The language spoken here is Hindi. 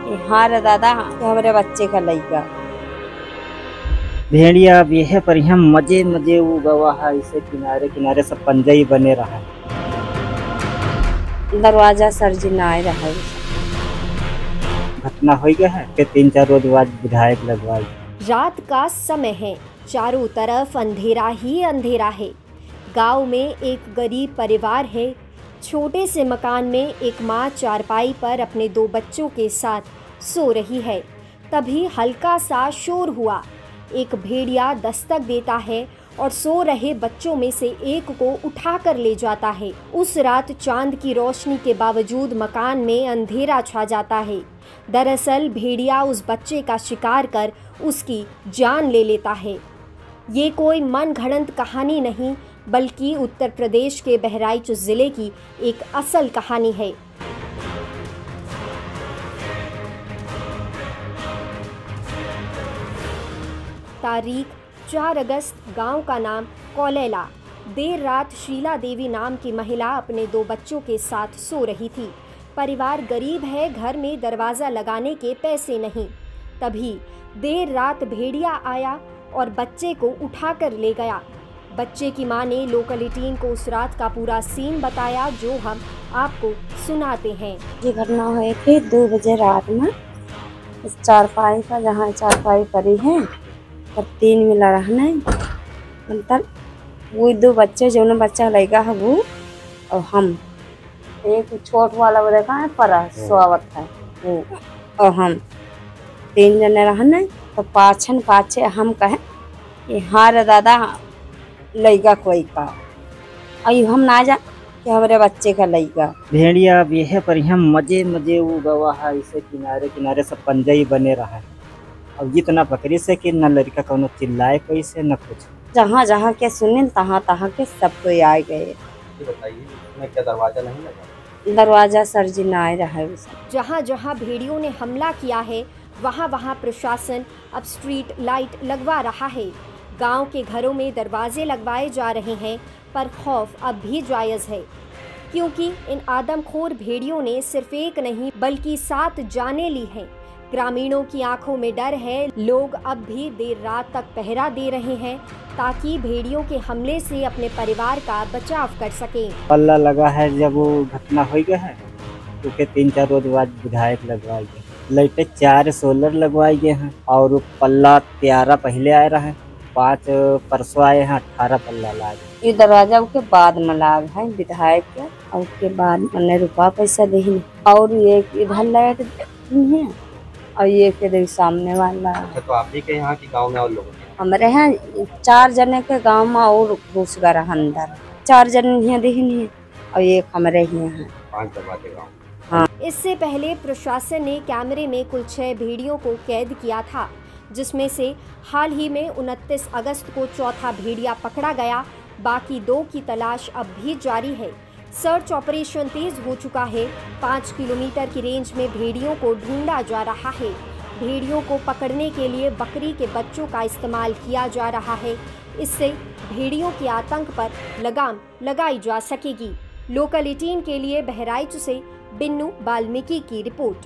हाँ रे दादा, हमारे बच्चे का लइका भेड़िया बेहे पर यहाँ मजे मजे उगवा है। इसे किनारे किनारे सब पंजा ही बने रहा है। दरवाजा सरजी ना आए रहा है। घटना हो गया है कि 3-4 रोज बाद विधायक लगवाई। रात का समय है, चारों तरफ अंधेरा ही अंधेरा है। गांव में एक गरीब परिवार है। छोटे से मकान में एक माँ चारपाई पर अपने 2 बच्चों के साथ सो रही है। तभी हल्का सा शोर हुआ। एक भेड़िया दस्तक देता है और सो रहे बच्चों में से एक को उठाकर ले जाता है। उस रात चांद की रोशनी के बावजूद मकान में अंधेरा छा जाता है। दरअसल भेड़िया उस बच्चे का शिकार कर उसकी जान ले लेता है। ये कोई मनगढ़ंत कहानी नहीं, बल्कि उत्तर प्रदेश के बहराइच जिले की एक असल कहानी है। तारीख 4 अगस्त। गांव का नाम कौलेला। देर रात शीला देवी नाम की महिला अपने 2 बच्चों के साथ सो रही थी। परिवार गरीब है, घर में दरवाज़ा लगाने के पैसे नहीं। तभी देर रात भेड़िया आया और बच्चे को उठाकर ले गया। बच्चे की मां ने लोकल 18 को उस रात का पूरा सीन बताया, जो हम आपको सुनाते हैं। ये घटना हुई थी 2 बजे रात में। इस चारपाई का जहाँ चारपाई पड़ी है और 3 मिला रहना मतलब वो 2 बच्चे जो न बच्चा लगा है वो और हम एक छोट वाला वो देखा है पर सोवत है वो और हम 3 जने रहने। तो पाछे हम कहे कि हाँ रे दादा लइका कोई का आई हम ना जा कि हमारे बच्चे का लइका। भेड़िया बेहे पर यहाँ मजे मजे उगवा है। इसे किनारे किनारे सब पंजा ही बने रहा है। अब इतना बकरी से कि न लड़का कौनो चिल्लाए कैसे न कुछ। जहाँ जहाँ के सुने तहाँ तहाँ के सब कोई आ गए। बताइए इसमें क्या दरवाजा नहीं लगा? दरवाजा सरजी ना आए रहा है। जहाँ जहाँ भेड़ियों ने हमला किया है, वहाँ वहाँ प्रशासन अब स्ट्रीट लाइट लगवा रहा है। गांव के घरों में दरवाजे लगवाए जा रहे हैं, पर खौफ अब भी जायज़ है, क्योंकि इन आदमखोर भेड़ियों ने सिर्फ एक नहीं बल्कि 7 जानें ली हैं। ग्रामीणों की आंखों में डर है। लोग अब भी देर रात तक पहरा दे रहे हैं ताकि भेड़ियों के हमले से अपने परिवार का बचाव कर सकें। पल्ला लगा है जब वो घटना हो गया है, क्योंकि 3-4 रोज बाद विधायक लगवाई गए। लाइटें 4 सोलर लगवाए गए हैं और वो पल्ला 13 पहले आए रहा है, 5 परसों आए हैं, 18 पल्ला लाए। ये दरवाजा के बाद में लाग है विधायक के और उसके बाद मैंने रुपया पैसा दे और ये इधर लाइट है और ये के सामने वाला। अच्छा, तो आप ही के यहाँ की गांव में और लोग हमारे यहाँ 4 जने के गांव में और घुस गया अंदर। 4 जने यहाँ देखनी है और एक हमारे यहाँ है। 5 दरवाजे गाँव। हाँ। इससे पहले प्रशासन ने कैमरे में कुल 6 भेड़ियों को कैद किया था, जिसमें से हाल ही में 29 अगस्त को चौथा भेड़िया पकड़ा गया। बाकी 2 की तलाश अब भी जारी है। सर्च ऑपरेशन तेज हो चुका है। 5 किलोमीटर की रेंज में भेड़ियों को ढूंढा जा रहा है। भेड़ियों को पकड़ने के लिए बकरी के बच्चों का इस्तेमाल किया जा रहा है। इससे भेड़ियों के आतंक पर लगाम लगाई जा सकेगी। लोकल 18 के लिए बहराइच से बिन्नू बाल्मीकि की रिपोर्ट।